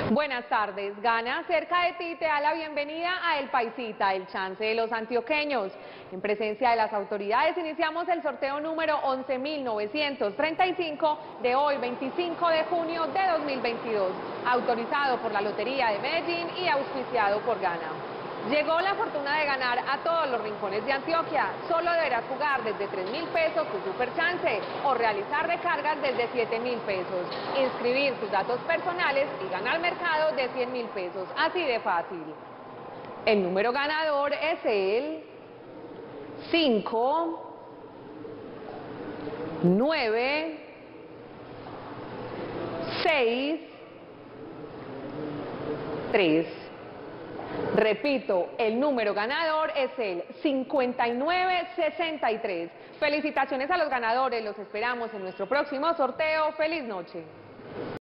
Buenas tardes. Gana cerca de ti te da la bienvenida a El Paisita, el chance de los antioqueños. En presencia de las autoridades iniciamos el sorteo número 11.935 de hoy, 25 de junio de 2022, autorizado por la Lotería de Medellín y auspiciado por Gana. Llegó la fortuna de ganar a todos los rincones de Antioquia. Solo deberás jugar desde 3.000 pesos tu super chance o realizar recargas desde 7.000 pesos. Inscribir tus datos personales y ganar mercado de 100.000 pesos. Así de fácil. El número ganador es el 5, 9, 6, 3. Repito, el número ganador es el 5963. Felicitaciones a los ganadores, los esperamos en nuestro próximo sorteo. ¡Feliz noche!